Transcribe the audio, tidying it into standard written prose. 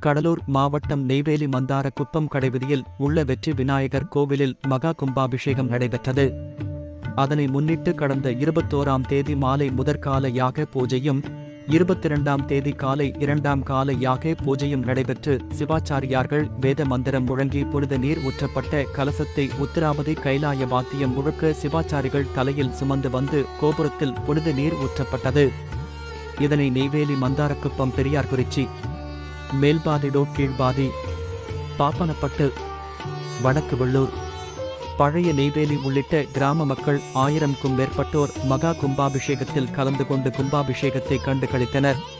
கடலூர் மாவட்டம் நெய்வேலி மந்தாரக்குப்பம் கடைவீதியில் உள்ள வெற்றி விநாயகர் கோவிலில் மகா கும்பாபிஷேகம் நடைபெற்றது. அதனை முன்னிட்டு கடந்த 21ஆம் தேதி மாலை முதற்கால யாக பூஜையும் 22ஆம் தேதி காலை 2ஆம் கால யாக பூஜையும் நடைபெற்று சிவாச்சாரியார்கள் வேத மந்திரம் முழங்கி புனித நீர் ஊற்றப்பட்ட கலசத்தை உத்திராபதி கைலாய வாத்தியம் முழுக்க சிவாச்சாரிகள் தலையில் சுமந்து வந்து கோபுரத்தில் புனித நீர் ஊற்றப்பட்டது. இதனை நெய்வேலி மந்தாரக்குப்பம் பெரியார்குறிச்சி, மேல்பாதி கீழ்பாதி, பாப்பனப்பட்டு, வடக்கு வெள்ளூர், பழைய நெய்வேலி உள்ளிட்ட கிராம மக்கள் 1000க்கும் மேற்பட்டோர் மகா கும்பாபிஷேகத்தில் கலந்து கொண்டு கும்பாபிஷேகத்தை கண்டு களித்தனர்.